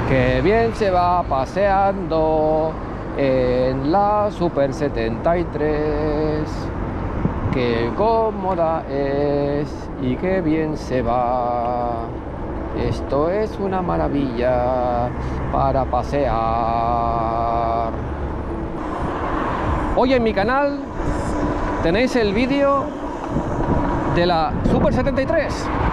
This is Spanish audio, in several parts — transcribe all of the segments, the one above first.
Qué bien se va paseando en la Super 73. Qué cómoda es y qué bien se va. Esto es una maravilla para pasear. Hoy en mi canal tenéis el vídeo de la Super 73.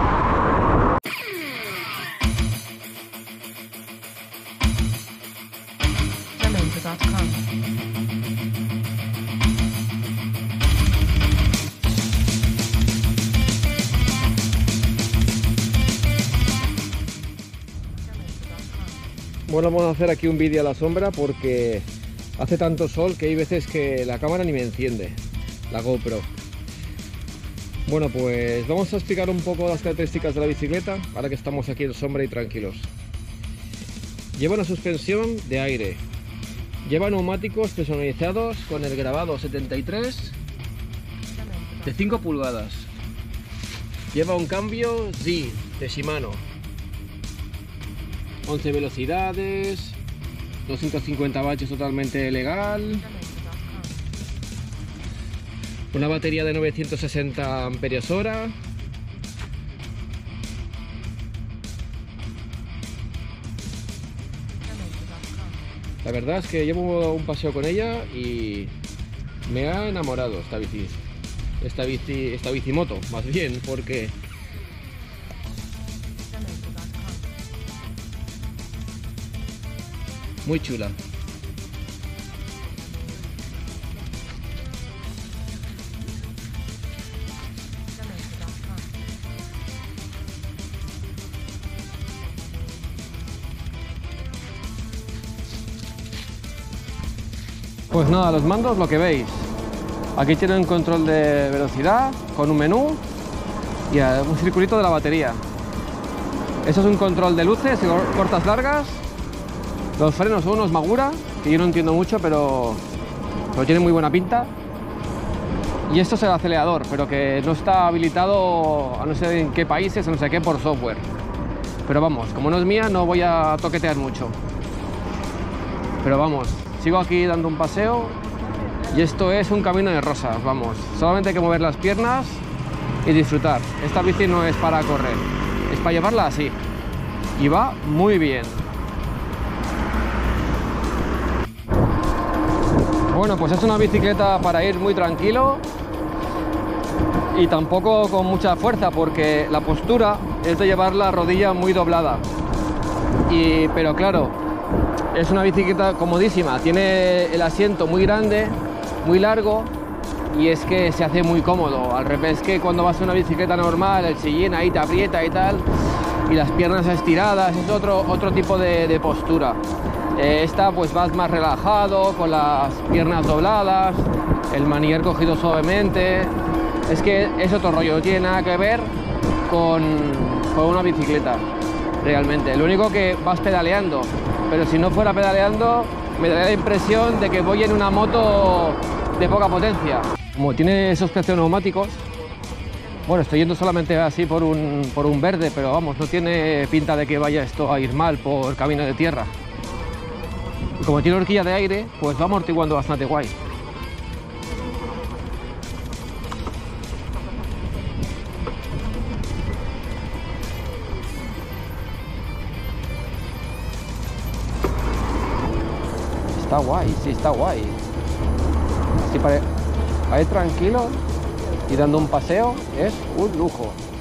Bueno, vamos a hacer aquí un vídeo a la sombra porque hace tanto sol que hay veces que la cámara ni me enciende, la GoPro. Bueno, pues vamos a explicar un poco las características de la bicicleta, ahora que estamos aquí en sombra y tranquilos. Lleva una suspensión de aire, lleva neumáticos personalizados con el grabado 73 de 5 pulgadas, lleva un cambio Z de Shimano, 11 velocidades, 250 vatios totalmente legal, una batería de 960 amperios hora, la verdad es que llevo un paseo con ella y me ha enamorado esta bicimoto, más bien, porque muy chula. Pues nada, los mandos lo que veis. Aquí tiene un control de velocidad con un menú y un circulito de la batería. Eso es un control de luces y cortas largas. Los frenos son unos Magura, que yo no entiendo mucho, pero tienen muy buena pinta. Y esto es el acelerador, pero que no está habilitado a no sé en qué países, a no sé qué, por software. Pero vamos, como no es mía, no voy a toquetear mucho. Pero vamos, sigo aquí dando un paseo y esto es un camino de rosas, vamos. Solamente hay que mover las piernas y disfrutar. Esta bici no es para correr, es para llevarla así. Y va muy bien. Bueno, pues es una bicicleta para ir muy tranquilo y tampoco con mucha fuerza, porque la postura es de llevar la rodilla muy doblada. Pero claro, es una bicicleta comodísima, tiene el asiento muy grande, muy largo, y es que se hace muy cómodo. Al revés que cuando vas en una bicicleta normal, el sillín ahí te aprieta y tal, y las piernas estiradas, es otro tipo de postura. Esta pues vas más relajado, con las piernas dobladas, el manillar cogido suavemente. Es que es otro rollo, no tiene nada que ver con una bicicleta, realmente. Lo único que vas pedaleando, pero si no fuera pedaleando me daría la impresión de que voy en una moto de poca potencia. Como tiene esos neumáticos, bueno, estoy yendo solamente así por un verde, pero vamos, no tiene pinta de que vaya esto a ir mal por camino de tierra. Y como tiene horquilla de aire, pues va amortiguando bastante guay. Está guay, sí, está guay. Así para ir tranquilo y dando un paseo es un lujo.